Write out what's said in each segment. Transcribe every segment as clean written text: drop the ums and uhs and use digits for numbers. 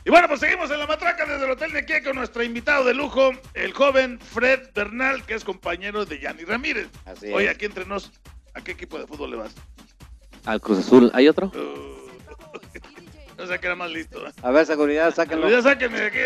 Y bueno, pues seguimos en la matraca desde el Hotel de aquí con nuestro invitado de lujo, el joven Fred Bernal, que es compañero de Yanni Ramírez. Así Oye, es. aquí entre nos, ¿a qué equipo de fútbol le vas? Al Cruz Azul. ¿Hay otro? No sé que era más listo. A ver, seguridad, sáquenlo. Pero ya sáquenme de aquí.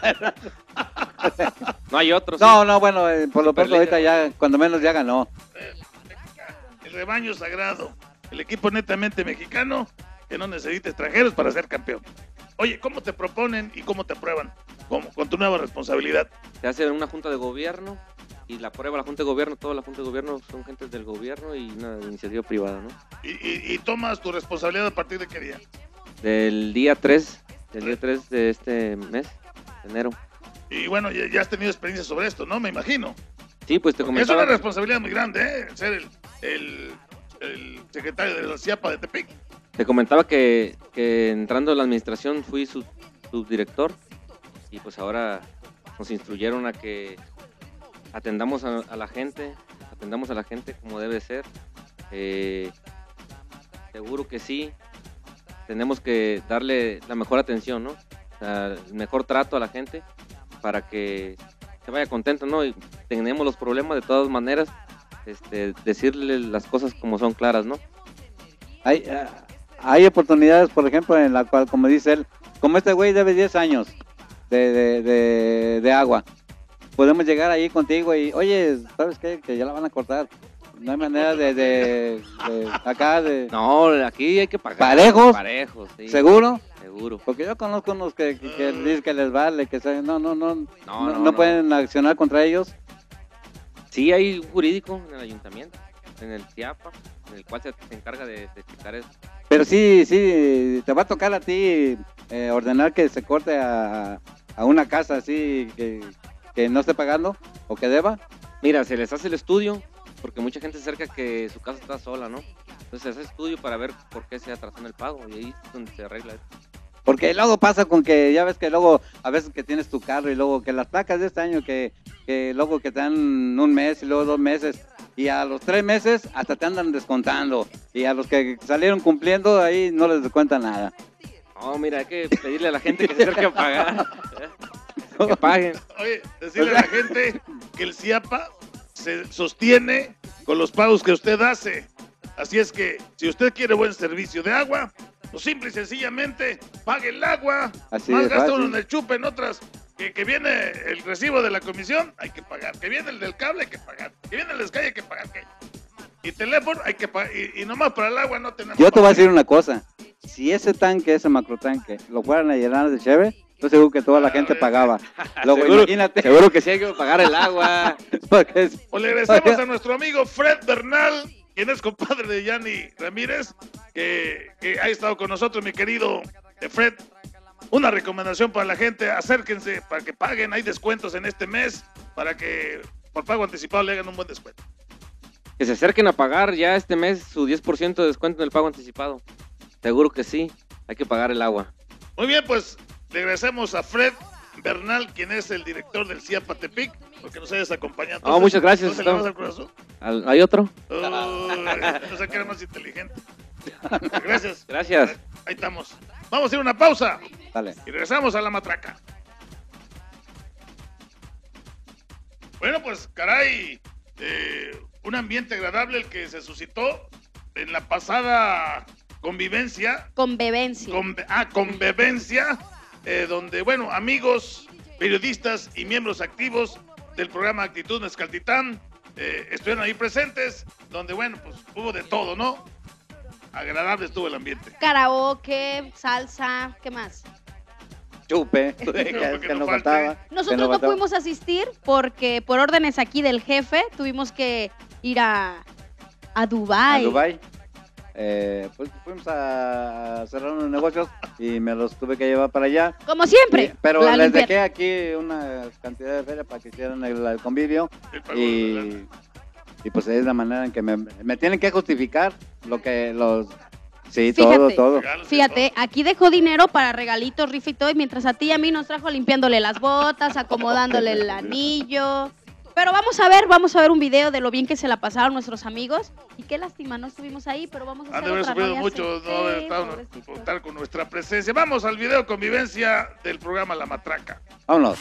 No hay otro. No, bueno, por lo pronto Superliga. ahorita ya, cuando menos ya ganó. El rebaño sagrado, el equipo netamente mexicano que no necesita extranjeros para ser campeón. Oye, ¿cómo te proponen y cómo te aprueban con tu nueva responsabilidad? Se hace una junta de gobierno y la aprueba la junta de gobierno. Toda la junta de gobierno son gentes del gobierno y una iniciativa privada, ¿no? Y tomas tu responsabilidad a partir de qué día. Del día 3 de este mes, de enero. Y bueno, ya has tenido experiencia sobre esto, ¿no? Me imagino. Sí, pues te Porque es comentaba. una responsabilidad muy grande, ¿eh? Ser el secretario de la CIAPA de Tepic. Te comentaba que entrando a la administración fui su subdirector y pues ahora nos instruyeron a que atendamos a la gente como debe ser. Seguro que sí, tenemos que darle la mejor atención, ¿no? O sea, el mejor trato a la gente para que se vaya contento, ¿no? Y tenemos los problemas de todas maneras, decirle las cosas como son claras, ¿no? Hay oportunidades, por ejemplo, en la cual, como dice él, como este güey debe 10 años de agua, podemos llegar ahí contigo y, oye, ¿sabes qué? Que ya la van a cortar. No hay manera de acá, de... No, aquí hay que pagar. ¿Parejos? Parejos, sí. ¿Seguro? Seguro. Porque yo conozco unos que dicen que les vale, que no No. pueden accionar contra ellos. Sí, hay un jurídico en el ayuntamiento, en el CIAPA, en el cual se encarga de checar eso. Pero sí, te va a tocar a ti ordenar que se corte a una casa así que no esté pagando o que deba. Mira, se les hace el estudio, porque mucha gente se acerca que su casa está sola, ¿no? Entonces se hace estudio para ver por qué se atrasó en el pago y ahí es donde se arregla eso. Porque luego pasa con que, ya ves que luego, a veces que tienes tu carro y luego que las placas de este año que luego que te dan un mes y luego 2 meses y a los 3 meses hasta te andan descontando y a los que salieron cumpliendo ahí no les descuentan nada. No, mira, hay que pedirle a la gente que se acerque a pagar, que paguen. Oye, decirle a la gente que el CIAPA se sostiene con los pagos que usted hace. Así es que, si usted quiere buen servicio de agua, pues simple y sencillamente pague el agua. Así Más de gasta fácil. uno en el chupe, en otras. Que viene el recibo de la comisión, hay que pagar. Que viene el del cable, hay que pagar. Que viene el de Sky, hay que pagar. Y teléfono, hay que pagar. Y nomás para el agua no tenemos. Yo te voy a decir una cosa, si ese tanque, ese macrotanque, lo fueran a llenar de cheve, yo seguro que toda la gente pagaba. Luego Seguro, imagínate. seguro que sí hay que pagar el agua. Porque Pues le agradecemos a nuestro amigo Fred Bernal, quien es compadre de Yanni Ramírez, que ha estado con nosotros, mi querido Fred. Una recomendación para la gente, acérquense para que paguen, hay descuentos en este mes, para que por pago anticipado le hagan un buen descuento. Que se acerquen a pagar ya este mes su 10% de descuento en el pago anticipado. Seguro que sí, hay que pagar el agua. Muy bien, pues le agradecemos a Fred Bernal, quien es el director del CIAPA Tepic, porque nos hayas acompañado. No, muchas gracias. ¿No se le vas al corazón? ¿Hay otro? No sé que era más inteligente. Gracias. Gracias. Ahí estamos. Vamos a ir a una pausa Dale. y regresamos a la matraca. Bueno, pues caray, un ambiente agradable el que se suscitó en la pasada convivencia. Convivencia. Convivencia, donde, bueno, amigos, periodistas y miembros activos del programa Actitud Mezcaltitán estuvieron ahí presentes, donde, bueno, pues hubo de todo, ¿no? Agradable estuvo el ambiente. Karaoke, salsa, ¿qué más? Chupe, No, que no nos falte. faltaba. Nosotros no pudimos asistir porque por órdenes aquí del jefe tuvimos que ir a Dubái. A Dubái. Pues fuimos a cerrar unos negocios y me los tuve que llevar para allá. Como siempre. Pero la les limpieza. dejé aquí una cantidad de feria para que hicieran el convivio El pago, y pues es la manera en que me tienen que justificar lo que los... Sí, Fíjate. todo. regalos y Fíjate, todo. aquí dejó dinero para regalitos, rifa y todo, y mientras a ti y a mí nos trajo limpiándole las botas, acomodándole el anillo. Pero vamos a ver un video de lo bien que se la pasaron nuestros amigos. Y qué lástima, no estuvimos ahí, pero vamos a hacer Han de haber otra, sufrido ¿no? mucho Sí, no haber pobrecitos. contar con nuestra presencia. Vamos al video convivencia del programa La Matraca. Vámonos.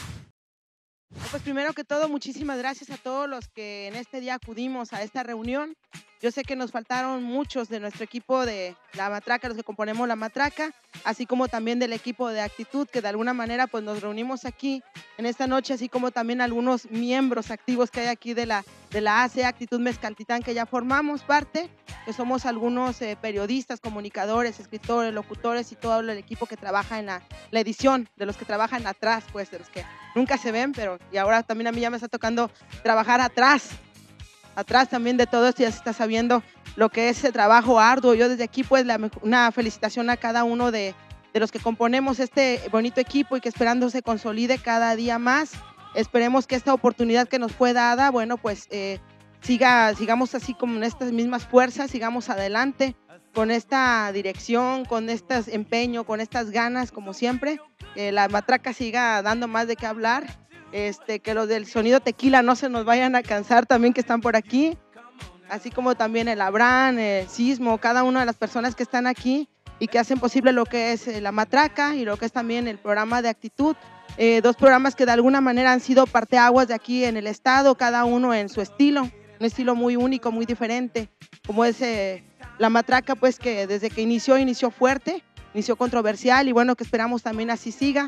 Pues primero que todo, muchísimas gracias a todos los que en este día acudimos a esta reunión. Yo sé que nos faltaron muchos de nuestro equipo de La Matraca, los que componemos La Matraca, así como también del equipo de Actitud, que de alguna manera pues nos reunimos aquí en esta noche, así como también algunos miembros activos que hay aquí de la AC Actitud Mezcaltitán, que ya formamos parte, que somos algunos periodistas, comunicadores, escritores, locutores y todo el equipo que trabaja en la edición, de los que trabajan atrás, pues de los que nunca se ven, pero y ahora también a mí ya me está tocando trabajar atrás también de todo esto, ya se está sabiendo lo que es ese trabajo arduo. Yo desde aquí pues una felicitación a cada uno de los que componemos este bonito equipo y que esperando se consolide cada día más. Esperemos que esta oportunidad que nos fue dada, bueno pues sigamos así como en estas mismas fuerzas, sigamos adelante con esta dirección, con este empeño, con estas ganas como siempre, que La Matraca siga dando más de qué hablar. Que los del sonido tequila no se nos vayan a cansar también, que están por aquí, así como también el Abraham, el Sismo, cada una de las personas que están aquí y que hacen posible lo que es La Matraca y lo que es también el programa de Actitud, dos programas que de alguna manera han sido parteaguas de aquí en el estado, cada uno en su estilo, un estilo muy único, muy diferente, como es La Matraca, pues que desde que inició fuerte, inició controversial y bueno, que esperamos también así siga.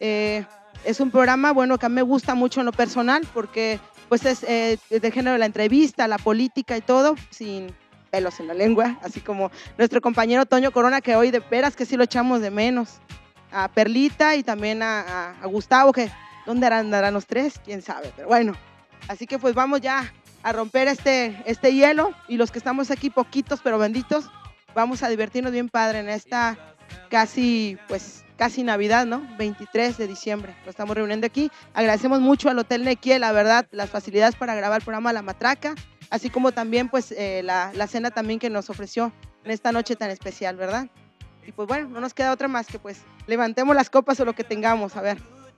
Es un programa, bueno, que a mí me gusta mucho en lo personal porque pues es del género de la entrevista, la política y todo, sin pelos en la lengua, así como nuestro compañero Toño Corona, que hoy de veras que sí lo echamos de menos, a Perlita y también a Gustavo, que ¿dónde andarán los tres? Quién sabe, pero bueno, así que pues vamos ya a romper este hielo y los que estamos aquí poquitos pero benditos, vamos a divertirnos bien padre en esta casi Navidad, ¿no? 23 de diciembre, lo estamos reuniendo aquí. Agradecemos mucho al Hotel Nequie, la verdad, las facilidades para grabar el programa La Matraca, así como también pues la cena también que nos ofreció en esta noche tan especial, ¿verdad? Y pues bueno, no nos queda otra más que pues levantemos las copas o lo que tengamos, a ver.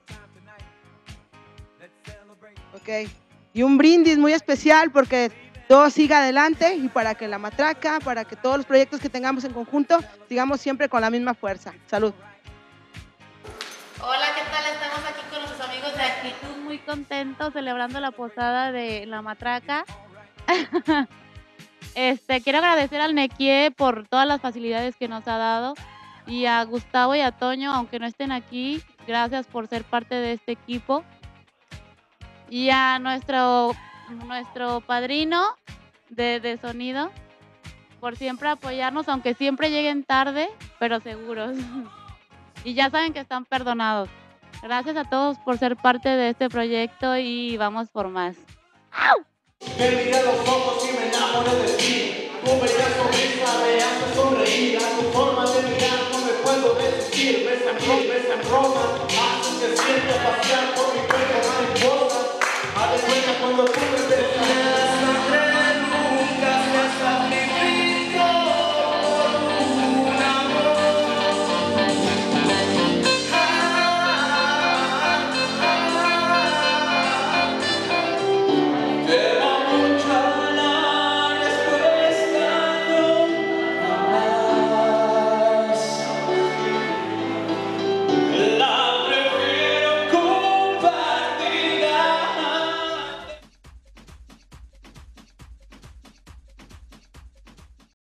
Ok, y un brindis muy especial porque todo siga adelante y para que La Matraca, para que todos los proyectos que tengamos en conjunto, sigamos siempre con la misma fuerza. Salud. Hola, ¿qué tal? Estamos aquí con nuestros amigos de Actitud, muy contentos celebrando la posada de La Matraca. Quiero agradecer al Nequie por todas las facilidades que nos ha dado y a Gustavo y a Toño, aunque no estén aquí, gracias por ser parte de este equipo. Y a nuestro padrino de sonido, por siempre apoyarnos, aunque siempre lleguen tarde, pero seguros. Y ya saben que están perdonados. Gracias a todos por ser parte de este proyecto y vamos por más. ¡Au! Me miré a los ojos y me enamoré de ti. Tu bella sonrisa me hace sonreír, a tu forma de mirar.